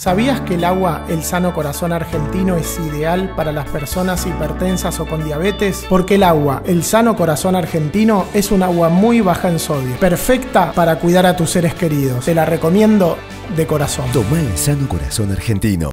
¿Sabías que el agua El Sano Corazón Argentino es ideal para las personas hipertensas o con diabetes? Porque el agua El Sano Corazón Argentino es un agua muy baja en sodio, perfecta para cuidar a tus seres queridos. Te la recomiendo de corazón. Tomá El Sano Corazón Argentino.